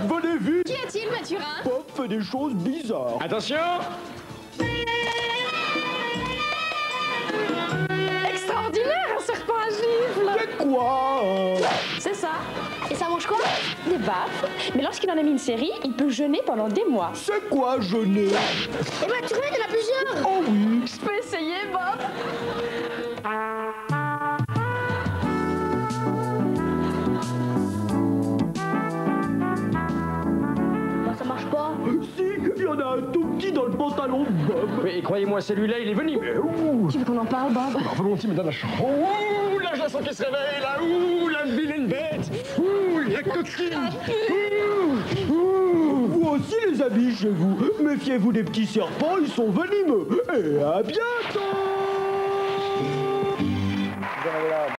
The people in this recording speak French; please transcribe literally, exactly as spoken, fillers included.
venez vite. Qui est-il, Mathurin? Bob fait des choses bizarres. Attention! Extraordinaire, un serpent à gifle! C'est quoi euh... C'est ça. Et ça mange quoi? Des baffes. Mais lorsqu'il en a mis une série, il peut jeûner pendant des mois. C'est quoi jeûner? Et Mathurin, il en a plusieurs. Oh oui. Je peux essayer, Bob? Bah, ça marche pas. Si, il y en a un tout petit dans le pantalon de Bob. Oui, croyez-moi, celui-là, il est venimeux. Ouh. Tu veux qu'on en parle, Bob? Alors, volontiers, madame la chambre. Ouh, là, je la sens qui se réveille, là. Ouh, la vilaine bête. Ouh, la coquine. Ouh, ouh. Vous aussi, les amis, chez vous. Méfiez-vous des petits serpents, ils sont venimeux. Et à bientôt.